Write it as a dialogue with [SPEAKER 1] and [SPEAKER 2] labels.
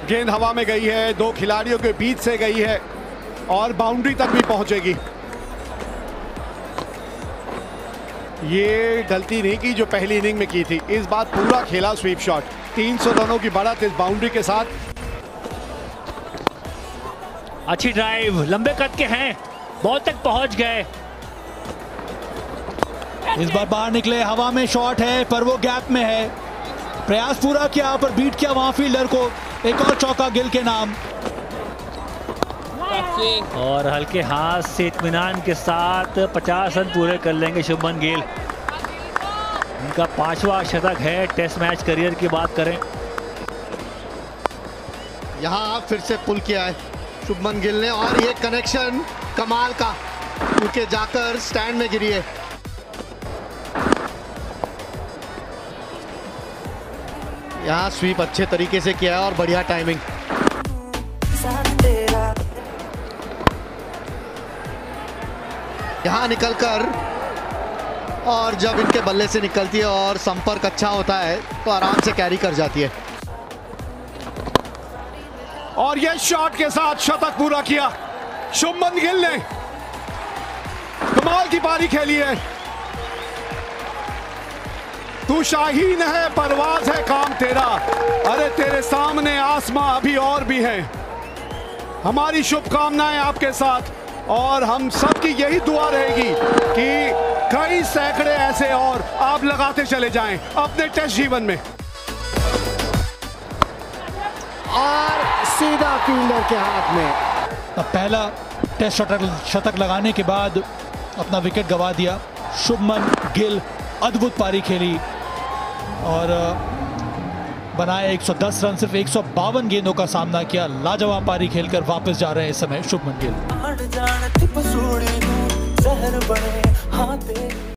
[SPEAKER 1] गेंद हवा में गई है, दो खिलाड़ियों के बीच से गई है और बाउंड्री तक भी पहुंचेगी। ये गलती नहीं की जो पहली इनिंग में की थी, इस बार पूरा खेला स्वीप शॉट। 300 रनों की बढ़त इस बाउंड्री के साथ।
[SPEAKER 2] अच्छी ड्राइव, लंबे कद के हैं, बॉल तक पहुंच गए।
[SPEAKER 3] इस बार बाहर निकले, हवा में शॉट है पर वो गैप में है। प्रयास पूरा किया पर बीट किया वहां फील्डर को। एक और चौका गिल के नाम।
[SPEAKER 2] और हल्के हाथ से इत्मीनान के साथ 50 रन पूरे कर लेंगे शुभमन गिल। उनका 5वां शतक है टेस्ट मैच करियर की बात करें।
[SPEAKER 4] यहाँ फिर से पुल किया है शुभमन गिल ने और ये कनेक्शन कमाल का, क्योंकि जाकर स्टैंड में गिरी है। यहाँ स्वीप अच्छे तरीके से किया है और बढ़िया टाइमिंग। यहाँ निकलकर और जब इनके बल्ले से निकलती है और संपर्क अच्छा होता है तो आराम से कैरी कर जाती है।
[SPEAKER 1] और ये शॉट के साथ शतक पूरा किया शुभमन गिल ने। कमाल की पारी खेली है। तू शाहीन है, परवाज है काम तेरा, अरे तेरे सामने आसमां अभी और भी है। हमारी शुभकामनाएं आपके साथ और हम सबकी यही दुआ रहेगी कि कई सैकड़े ऐसे और आप लगाते चले जाएं अपने टेस्ट जीवन में।
[SPEAKER 4] और सीधा फील्डर के हाथ में।
[SPEAKER 3] अब पहला टेस्ट शतक लगाने के बाद अपना विकेट गंवा दिया शुभमन गिल। अद्भुत पारी खेली और बनाए 110 रन, सिर्फ 152 गेंदों का सामना किया। लाजवाब पारी खेलकर वापस जा रहे हैं इस समय शुभमन गिल।